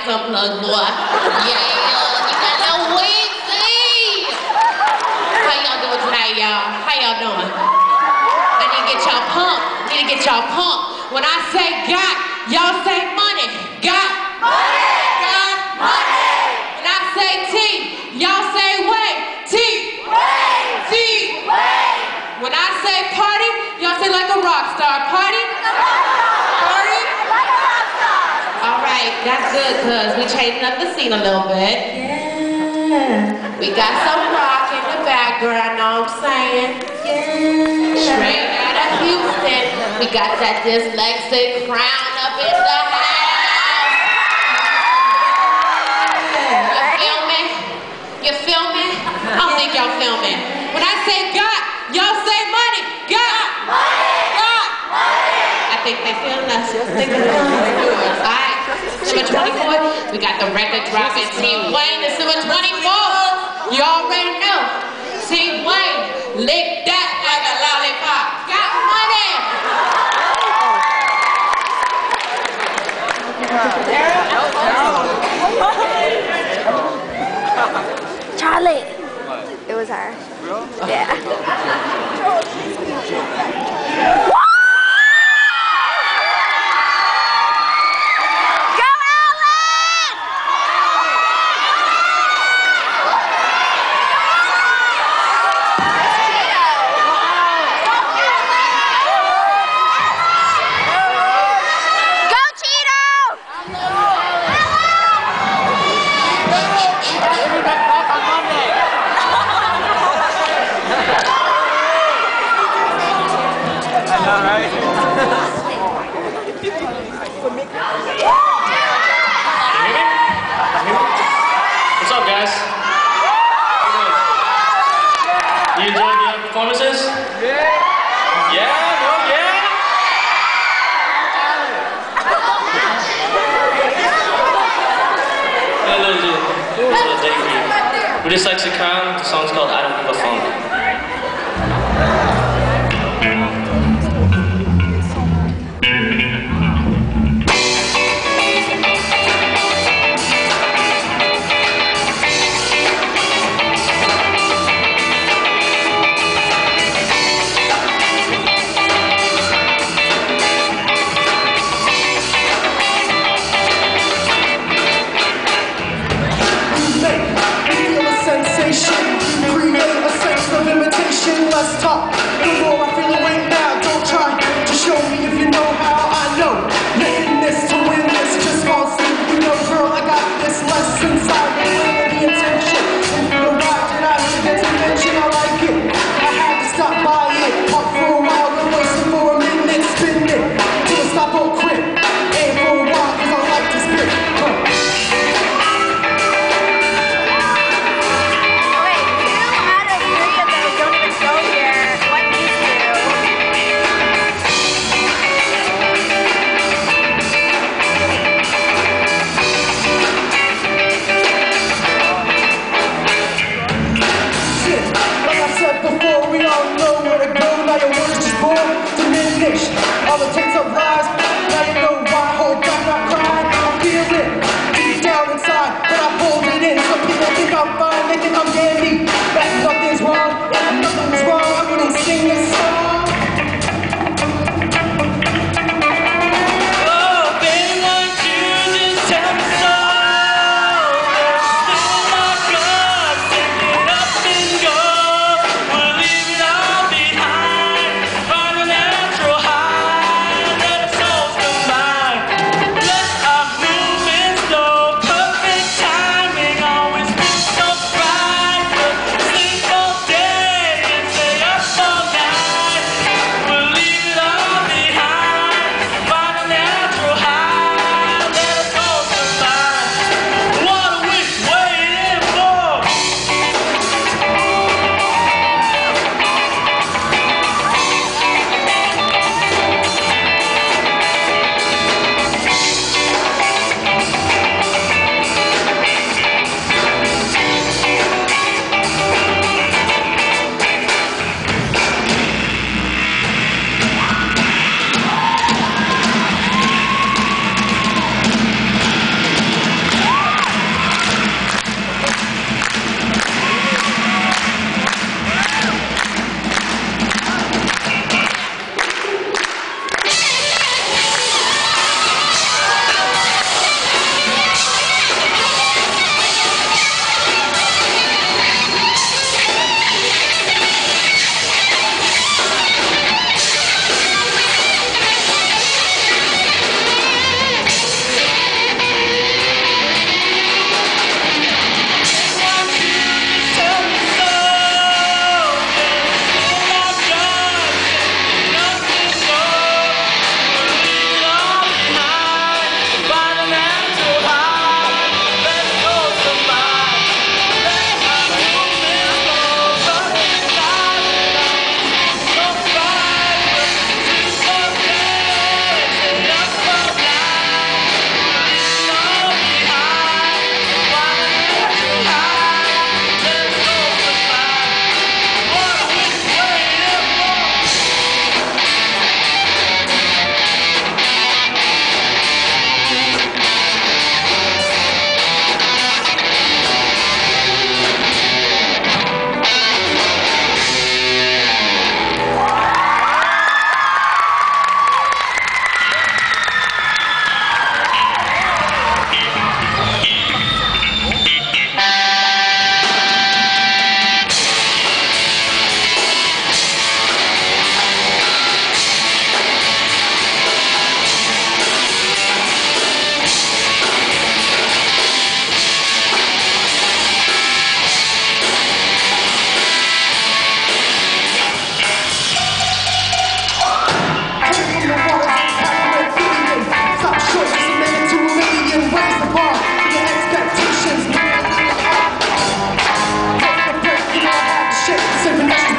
some plug, boy. Yeah, you got no Weezy. How y'all doing tonight, y'all? How y'all doing? I need to get y'all pumped. When I say got, y'all say money. Got money. Got money. When I say T, y'all say way. T. Way. T. Way. When I say party, y'all say like a rock star. Party. Party. Like a rock star. All right, that's good, cause we changing up the scene a little bit. Yeah. We got some rock in the background. Know what I'm saying? Yeah. Straight out of Houston, we got that Dyslexic crown up in the house. You feel me? I don't think y'all feel me. When I say got, y'all say money. Got money. Got money. I think they feel us. Alright, number 24, we got the record dropping T Wayne. This number 24. You already know. T Wayne, lick that like a lollipop. Got money. Charlie. It was her. Yeah. What's up, guys? You enjoyed the other performances? Yeah. Yeah? No? Yeah? A little ditty for you. We're Dyslexic Crown. The song's called I Don't Give a Funk. Let's talk. The more I feel it right now, don't try to show me if you know how I know. Making this to win this, just fall asleep. You know, girl, I got this less inside me with the intention. And you know, ride it out to get attention, I like it. I had to stop by it, talk for a while, then wasting for a minute, spin it. Till it stop or quit. Aim for a while, cause I like to spit. All the takes of lies, now you know why. Hold back, not crying. I feel it deep down inside, but I pulled it in. Some people think I'm fine, they think I'm dandy. But nothing's wrong, and nothing's wrong. I wouldn't sing this song. We're leaving all behind, find a natural high.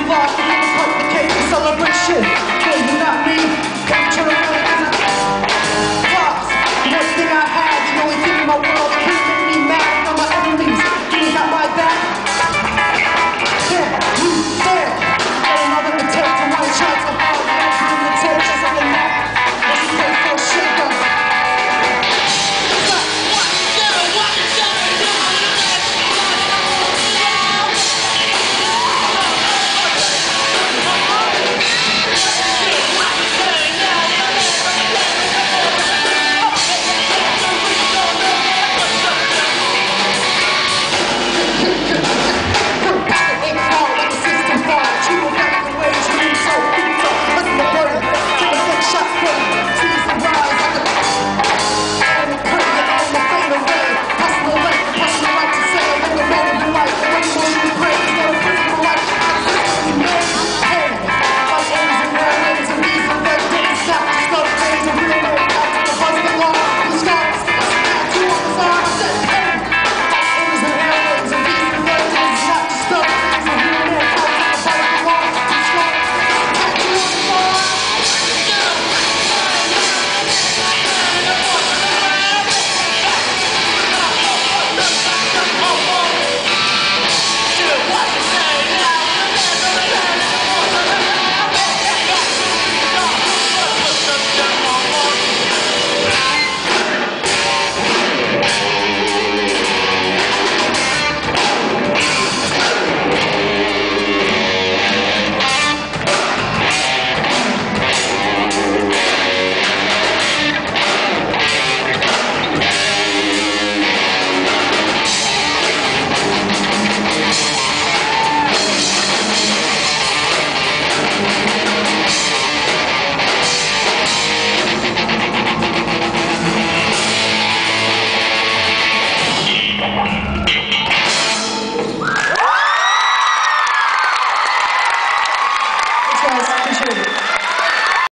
block, and cut the cake, celebration.